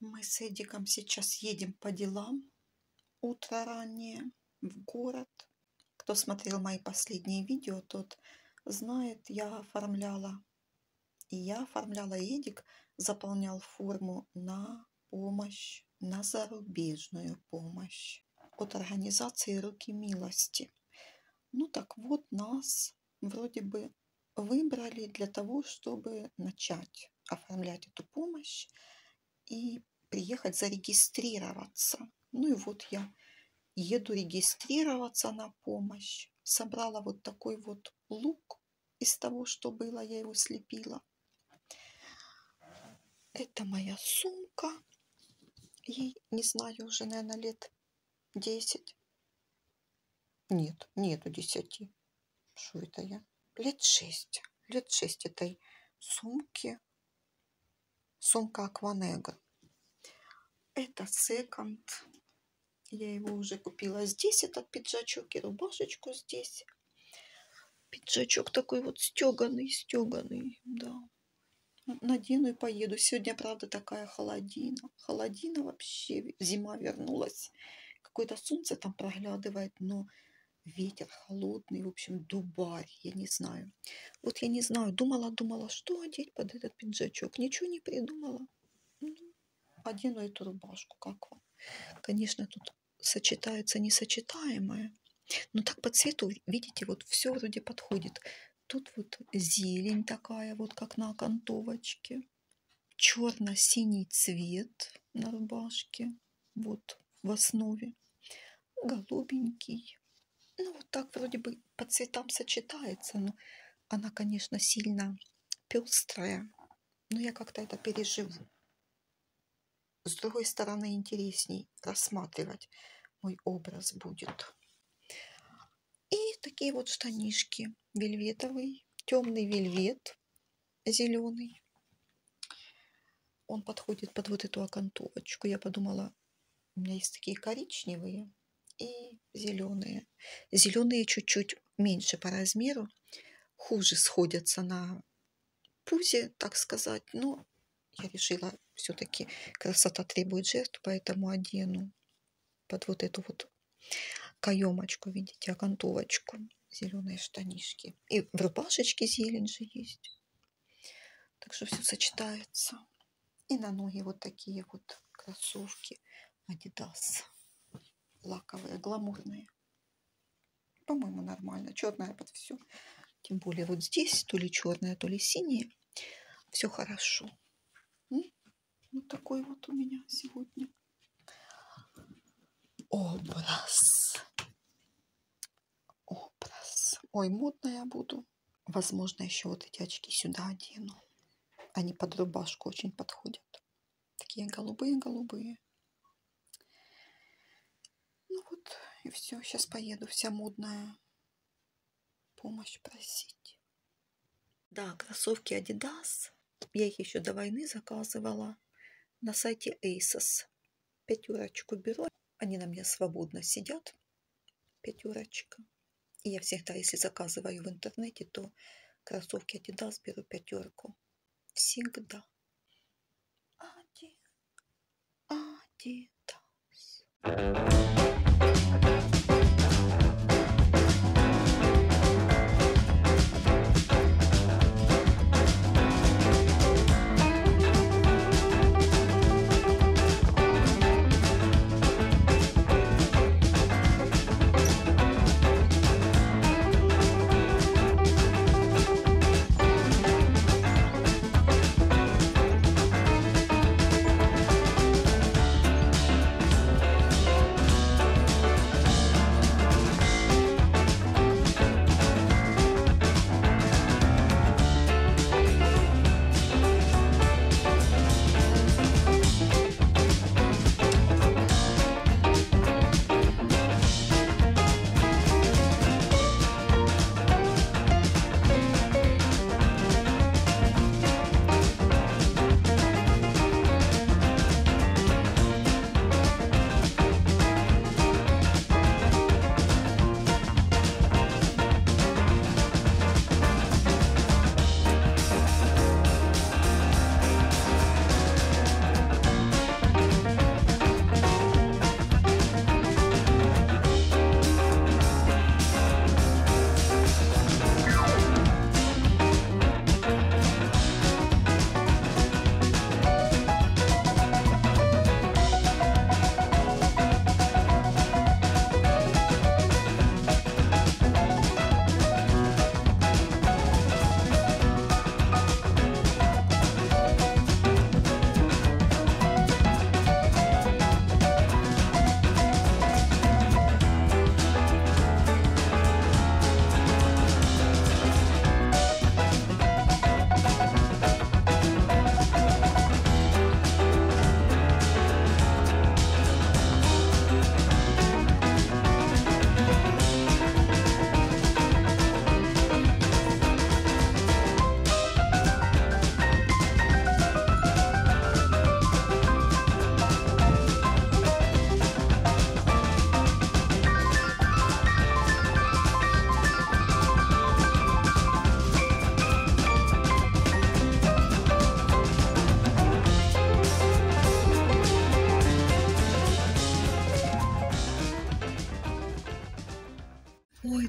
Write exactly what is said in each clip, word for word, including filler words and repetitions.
Мы с Эдиком сейчас едем по делам. Утро раннее, в город. Кто смотрел мои последние видео, тот знает, я оформляла. И я оформляла, Эдик заполнял форму на помощь, на зарубежную помощь от организации «Руки милости». Ну так вот, нас вроде бы выбрали для того, чтобы начать оформлять эту помощь и приехать зарегистрироваться. Ну и вот я еду регистрироваться на помощь. Собрала вот такой вот лук из того, что было, я его слепила. Это моя сумка. Ей, не знаю, уже, наверное, лет десять. Нет, нету десяти. Что это я? Лет шесть. Лет шесть этой сумки. Сумка Акванега. Это секонд. Я его уже купила здесь, этот пиджачок и рубашечку здесь. Пиджачок такой вот стеганый, стеганый, да. Надену и поеду. Сегодня, правда, такая холодина. Холодина вообще. Зима вернулась. Какое-то солнце там проглядывает, но ветер холодный. В общем, дубарь, я не знаю. Вот я не знаю, думала, думала, что одеть под этот пиджачок. Ничего не придумала. Ну, одену эту рубашку, как вам? Конечно, тут сочетается несочетаемое. Но так по цвету, видите, вот все вроде подходит. Тут вот зелень такая, вот как на окантовочке. Черно-синий цвет на рубашке. Вот в основе. Голубенький. Ну, вот так вроде бы по цветам сочетается. Но она, конечно, сильно пестрая. Но я как-то это переживу. С другой стороны, интересней рассматривать мой образ будет. И такие вот штанишки. Вельветовый, темный вельвет, зеленый. Он подходит под вот эту окантовочку. Я подумала, у меня есть такие коричневые и зеленые. Зеленые чуть-чуть меньше по размеру, хуже сходятся на пузе, так сказать. Но я решила, все-таки красота требует жертв, поэтому одену под вот эту вот каемочку, видите, окантовочку, зеленые штанишки. И в рубашечке зелень же есть. Так что все сочетается. И на ноги вот такие вот кроссовки Adidas. Лаковые, гламурные. По-моему, нормально. Черная под все. Тем более вот здесь то ли черная, то ли синяя. Все хорошо. Вот такой вот у меня сегодня образ. Образ. Ой, модная я буду. Возможно, еще вот эти очки сюда одену. Они под рубашку очень подходят. Такие голубые-голубые. Ну вот, и все. Сейчас поеду. Вся модная помощь просить. Да, кроссовки Adidas. Я их еще до войны заказывала на сайте Asos. Пятерочку беру. Они на мне свободно сидят. Пятерочка. И я всегда, если заказываю в интернете, то кроссовки Adidas беру пятерку. Всегда. Ади... Adidas.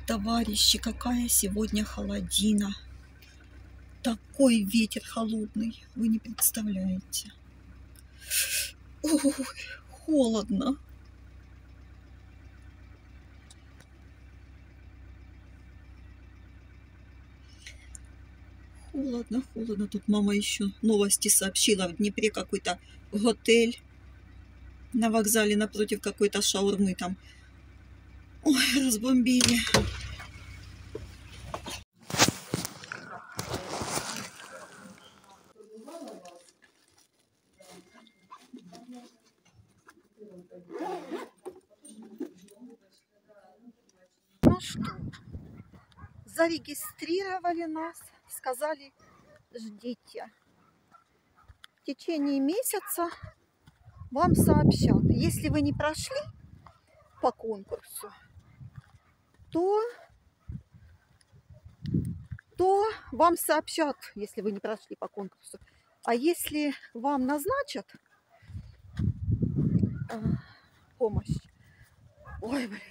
товарищи, какая сегодня холодина. Такой ветер холодный, вы не представляете. Ой, холодно. Холодно, холодно. Тут мама еще новости сообщила. В Днепре какой-то готель. На вокзале напротив какой-то шаурмы там. Ой, разбомбили. Ну что, зарегистрировали нас, сказали, ждите. В течение месяца вам сообщат. Если вы не прошли по конкурсу, то, то вам сообщат, если вы не прошли по конкурсу. А если вам назначат э, помощь, ой, блин.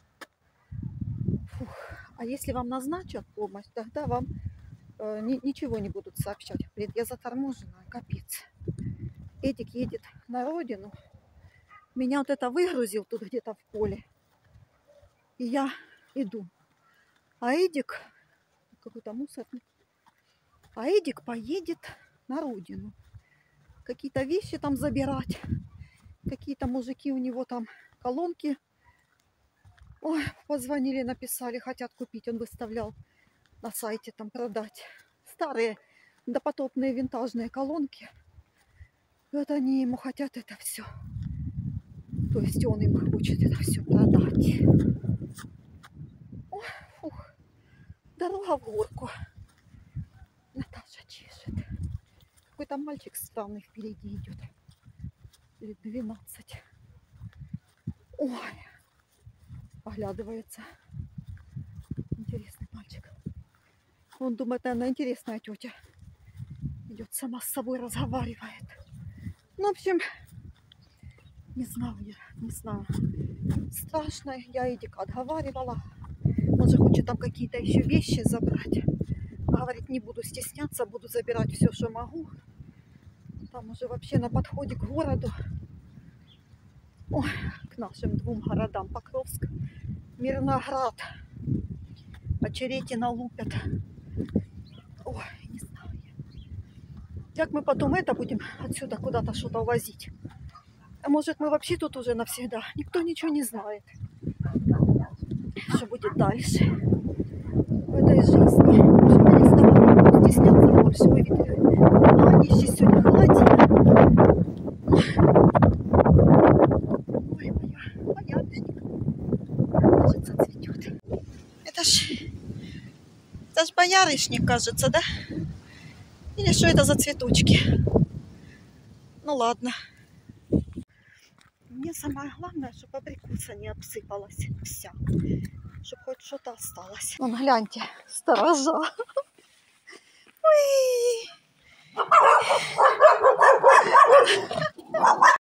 Фух. А если вам назначат помощь, тогда вам э, ни, ничего не будут сообщать. Блин, я заторможена, капец. Эдик едет на родину. Меня вот это выгрузил тут где-то в поле. И я иду. А Эдик, какой-то мусорник, а Эдик поедет на родину. Какие-то вещи там забирать. Какие-то мужики у него там колонки. Ой, позвонили, написали, хотят купить. Он выставлял на сайте там продать. Старые допотопные винтажные колонки. И вот они ему хотят это все. То есть он им хочет это все продать. Ой, фух. Дорога в горку. Наташа чешет. Какой-то мальчик странный впереди идет. Лет двенадцать. Ой. Оглядывается. Интересный мальчик. Он думает, наверное, интересная тетя. Идет сама с собой, разговаривает. Ну, в общем, не знаю я, не знаю. Страшно. Я Эдика отговаривала. Он же хочет там какие-то еще вещи забрать. Говорит, не буду стесняться, буду забирать все, что могу. Там уже вообще на подходе к городу. Ой, к нашим двум городам. Покровск, Мирноград. Очеретина лупят. Ой, не знаю. Как мы потом это будем отсюда куда-то что-то увозить? А может, мы вообще тут уже навсегда? Никто ничего не знает. Что будет дальше в этой жизни? Чтобы не стало стесняться больше. Вы видели? А они здесь сегодня холодина. Ой, моя боярышник. Кажется, цветет. Это ж... Это ж боярышник, кажется, да? Или что это за цветочки? Ну ладно. Мне самое главное, чтобы абрикоса не обсыпалась вся. Чтобы хоть что-то осталось. Вон, гляньте, сторожа. Ой.